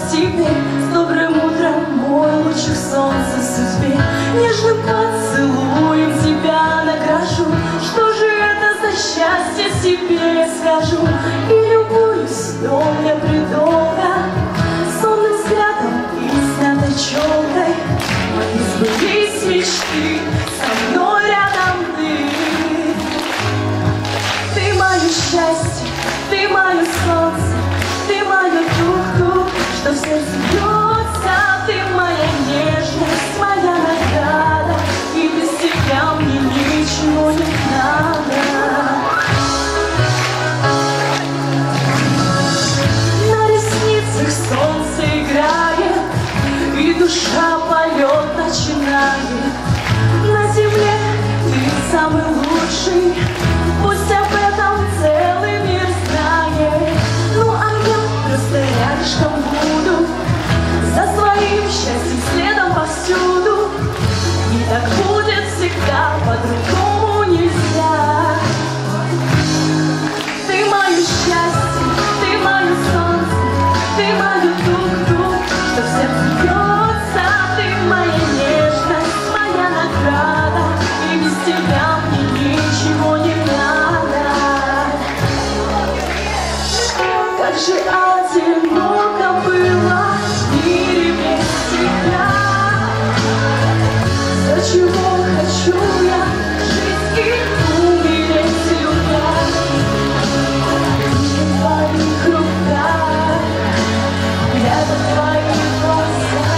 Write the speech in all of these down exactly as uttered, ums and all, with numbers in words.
тебе с добрым утром, мой лучик солнца судьбе. Нежным поцелуем тебя награжу. Что же это за счастье себе я скажу? И любуюсь вдоль придолга сонным взглядом и снятой челкой. Мои сбылись мечты, со мной рядом ты. Ты мое счастье, ты мое солнце, ты мое тух-тух, что в сердце бьется. Ты моя нежность, моя награда, и без тебя мне ничего не надо. На ресницах солнце играет, и душа полет начинает. На земле ты самый лучший, пусть об этом целый мир знает. Ну а я просто рядышком буду, за своим счастьем следом повсюду. И так будет всегда, по-другому нельзя. Ты мое счастье, ты мое солнце, ты мое тух-тух, что в сердце бьется. Ты моя нежность, моя награда, и без тебя мне ничего не надо. Как же одиноко было в мире без тебя. За чего хочу я жить и умереть, любя. Не в твоих руках, глядя в твои глаза.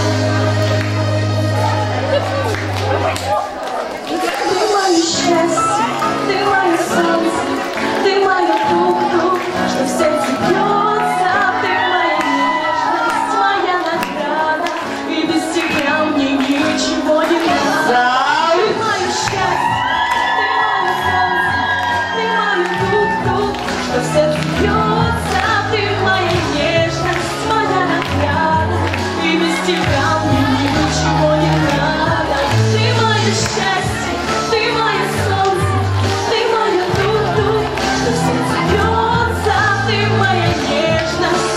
Ты мое счастье, ты мое солнце, ты мое тух-тух, что в сердце бьется. Ты моя нежность, моя награда, и без тебя мне ничего не надо. Ты мое счастье, ты мое солнце, ты мое тух-тух, что в сердце бьется. Ты моя нежность, моя награда, и без тебя мне ничего не надо. Ты мое счастье, ты мое солнце, ты мое тух-тух, что в сердце бьется. Ты моя нежность,